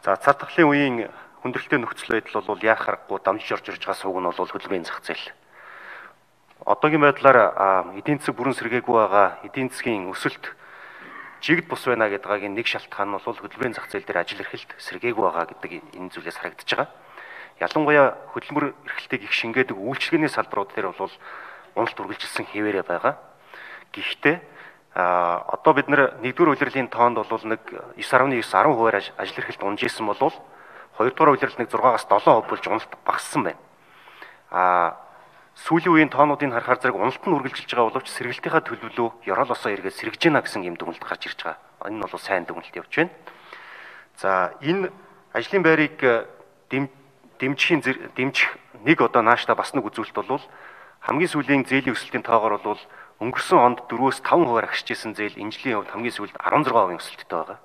За цар тахлын үеийн хүндрэлтэй нөхцөл байдал бол яах аргагүй дамжиж орж ирж байгаа сувг нь бол хөдөлмөрийн зах зээл. Одоогийн байдлаар эдийн засаг бүрэн сэргээгүй байгаа эдийн засгийн өсөлт жигд бус байна гэдгийн нэг шалтгаан нь бол хөдөлмөрийн зах зээл дээр ажил эрхэлт сэргээгүй байгаа гэдэг энэ зүйлээс харагдаж байгаа. Ялангуяа хөдөлмөр эрхлэлтийг их шингээдэг үйлчилгээний салбарууд дээр бол уналт үргэлжилсэн хэвээрээ байгаа. Гэхдээ одоо бид нар 1-р улирлын тоонд бол нэг 9.9-10%-аар ажил эрхэлт унжижсэн бол 2-р улирлын нэг 6-аас 7% болж уналт багассан байна. Сүүлийн үеийн тоонуудыг харахаар зэрэг уналт нь үргэлжилж байгаа боловч сэргэлтийнхаа төлөвлөлөө ёроолосоо эргээд сэргэж гинэ гэсэн юм дүгнэлт гарч ирж байгаа. Энэ нь бол сайн дүгнэлт явж байна. За энэ ажлын байрыг дэмжих нэг одоо нааштай бас нэг үзүүлэлт бол хамгийн сүүлийн зээлийн өсөлтийн тоогоор бол өнгөрсөн онд 4-өөс 5% агшиж исэн зээл энэ жилийн хувьд хамгийн сүүлд 16% өсөлттэй байгаа.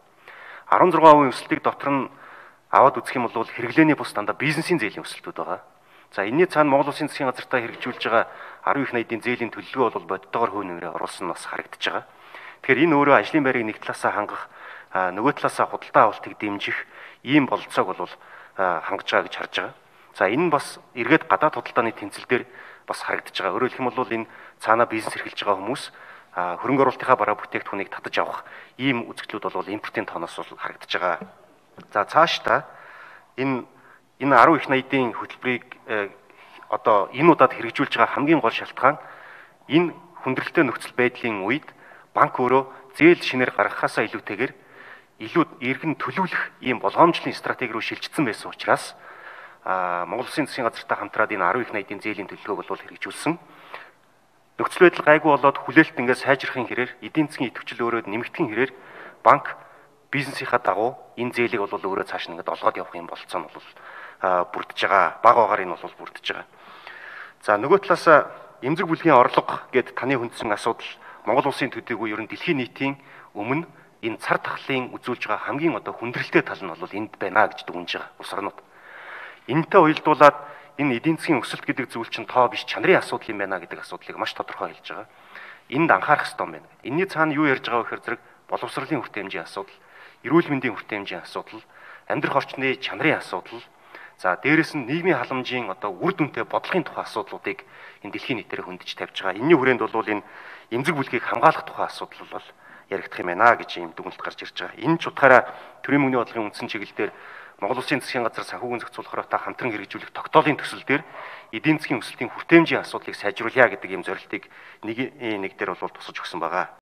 16% өсөлтийг дотор нь аваад үзэх юм бол хэрэглээний бус дандаа бизнесийн зээлийн өсөлтүүд байгаа. За энэний цаана Монгол Улсын засгийн газартаа хэрэгжүүлж байгаа 10 их найдын зээлийн төлөвлөгөө бол бодитоогоор хөв нэмрээ оруулсан нь бас харагдаж байгаа. Тэгэхээр энэ өөрөө ажлын байрыг нэг талаасаа хангах, нөгөө талаасаа худалдаа авалтыг дэмжих ийм бололцоог бол хангаж байгаа гэж харж байгаа. За энэ нь бас эргээд гадаад худалдааны тэнцэл дээр бас харагдаж байгаа. Өөрөөр хэлэх юм бол энэ цаанаа бизнес эрхэлж байгаа хүмүүс хөрөнгө оруулалтынхаа бараа бүтээгдэхүүнийг татаж авах ийм үзэгдлүүд бол импортын тооноос бол харагдаж байгаа. За цаашдаа энэ 10 их найдын хөтөлбөрийг одоо энэ удаад хэрэгжүүлж байгаа хамгийн гол шалтгаан энэ хүндрэлтэй нөхцөл байдлын үед банк өөрөө зээл шинээр гаргахаасаа илүүтэйгээр илүү эргэн төлөвлөх ийм болгоомжлын стратеги руу шилжсэн байсан учраас Монгол Улсын засгийн газартай хамтраад энэ 10 их найдын зээлийн төлөвлөгөөг бол хэрэгжүүлсэн. Нөхцөл байдал гайгүй болоод хүлээлт ингээд сайжрахын хэрээр эдийн засгийн идэвхжил өөрөө нэмэгдэхин хэрээр банк бизнесийнхаа дагуу энэ зээлийг бол өөрөө цааш нь ингээд олгоод явах юм болцоо нь бол бүрдэж байгаа. Бага багаар энэ бол бүрдэж байгаа. За нөгөө талаас эмзэг бүлгийн орлого гэд таны хүндсэн асуудал Монгол Улсын төдийгүй ер нь дэлхийн нийтийн өмнө энэ цар тахлын үзүүлж байгаа хамгийн одоо хүндрэлтэй тал нь бол энд байна гэж дүгнэж байгаа улс орнууд. Энэтэй уялдуулаад энэ эдийн засгийн өсөлт гэдэг зүйл чинь тоо биш чанарын асуудал юм байна гэдэг асуудлыг маш тодорхой хэлж байгаа. Энд анхаарах хэрэгтэй юм байна. Энийний цаана юу ярьж байгаа вэ гэхээр зэрэг боловсролын хүртээмжийн асуудал, эрүүл мэндийн хүртээмжийн асуудал, амьдрах орчны чанарын асуудал, за дээрэс нь нийгмийн халамжийн одоо үр дүнтэй бодлогын тухай асуудлуудыг энэ дэлхийн нийтээр хөндөж тавьж байгаа. Энэний хүрээнд бол энэ эмзэг бүлгийг хамгаалах тухай асуудал бол яригдах юм байна гэж ийм дүгнэлт гарч ирж байгаа. Энэ ч утгаараа төрийн мөнгөний бодлогын үндсэн чиглэлээр Монгол Улсын засгийн газар санхүүгийн зохицуулахаараа хамтран хэрэгжүүлэх тогтоолын төсөл дээр эдийн засгийн өсөлтийн хүртээмжийн асуудлыг сайжруулъя гэдэг ийм зорилтыг нэг дээр бол тусаж өгсөн байгаа.